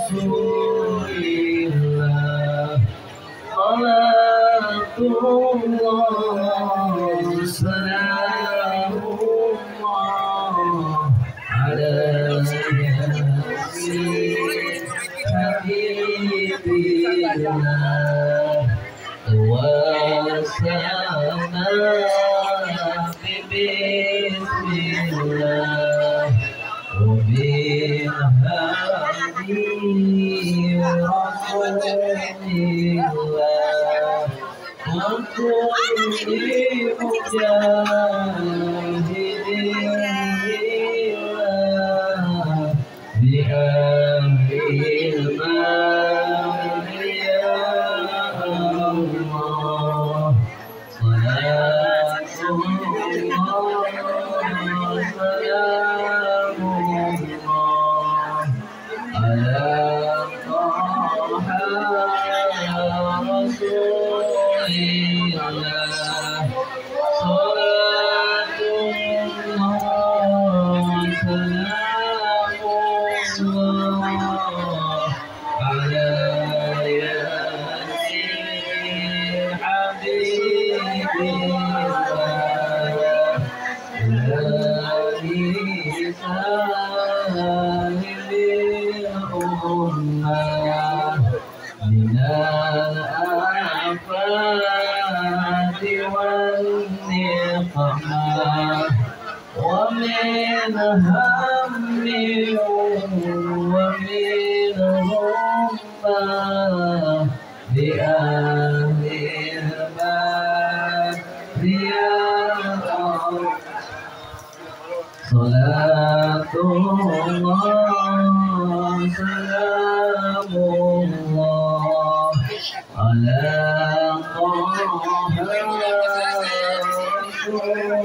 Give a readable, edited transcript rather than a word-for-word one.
رسول الله صلاة الله سلام الله على حبيب الله توسلنا ببسم الله وبالهادي رسول الله وكل مجاهد لله بأهل المال يا الله صلاة الله سلام الله على طه رسول الله صلاة الله سلام الله على ياسين حبيب الله الذي سالم الأمة من الآفات والنقمة ومن هم ومن غمة بأهل الباب يا الله صلاة الله سلام الله على طه رسول